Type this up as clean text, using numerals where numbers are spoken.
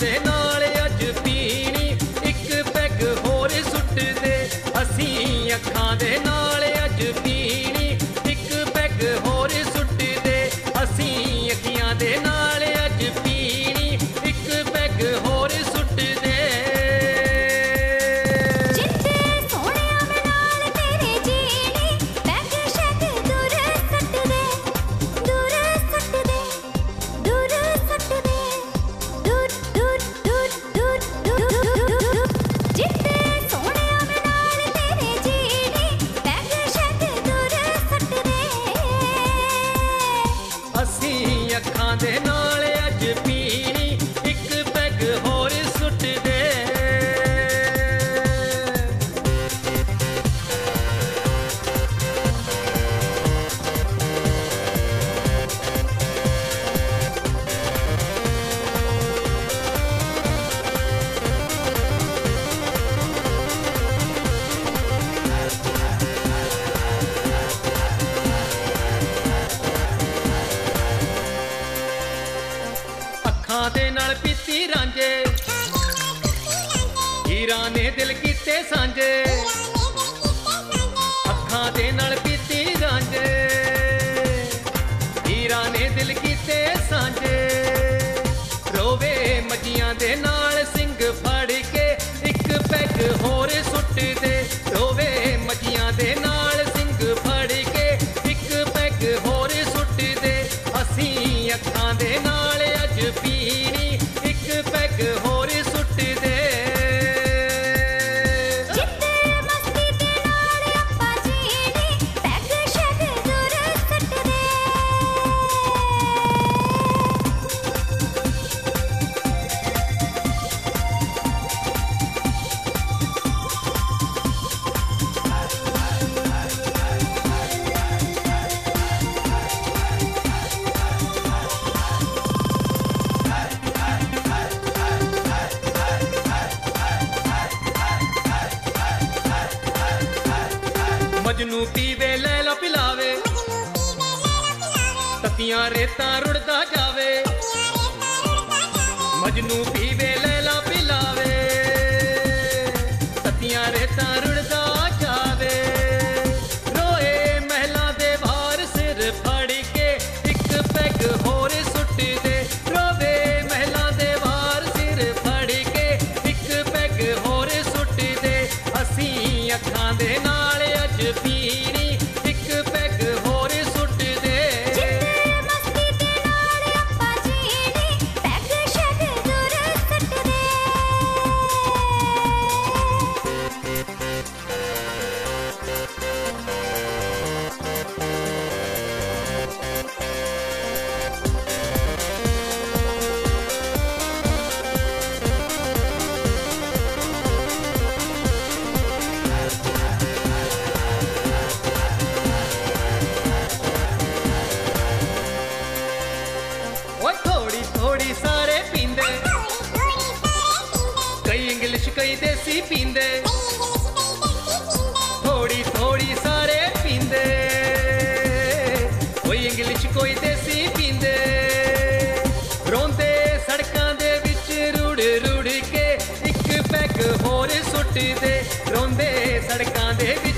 दे नाल अज पीनी, इक पैग होर सुट दे। असीं अखां दे नाल अज पीनी, इक पैग होर सुट दे। असीं अखियां दे नाल अज पीनी, इक पैग होर सुट दे। अखां दे नाल अज पीनी, इक पैग होर सुट दे। अखां दे नाल पीती रांझे, हीरा ने दिल कीते सांझे। अखां दे नाल पीती रांझे, हीरा ने दिल कीते सांझे। रोवे मजियां दे नाल सिंग फड़ के, इक पैग होर सुट दे। रोवे मजियां दे नाल सिंग फड़ के, इक पैग होर सुट दे। असीं अखां दे नाल अज पीनी, इक पैग होर सुट दे। मजनू पीवे लैला पिलावे, ततियां रेतां रुड़दा जावे। मजनू पीवे लैला पिलावे, ततियां रेतां रुड़दा जावे। रोए महला दे बाहर सिर फड़ के, इक पैग होर सुट दे। रोवे महला दे बाहर सिर फड़ के, इक पैग होर सुट दे। असीं अखां दे नाल अज पीनी, इक पैग होर सुट दे। थोड़ी थोड़ी सारे पींदे, कई इंग्लिश कई देसी पींदे। थोड़ी थोड़ी सारे पींदे, कोई इंग्लिश कोई देसी पींदे। रोंदे सड़कां दे विच रुड़ रुड़ के, इक पैग होर सुट दे। रोंदे सड़कां दे विच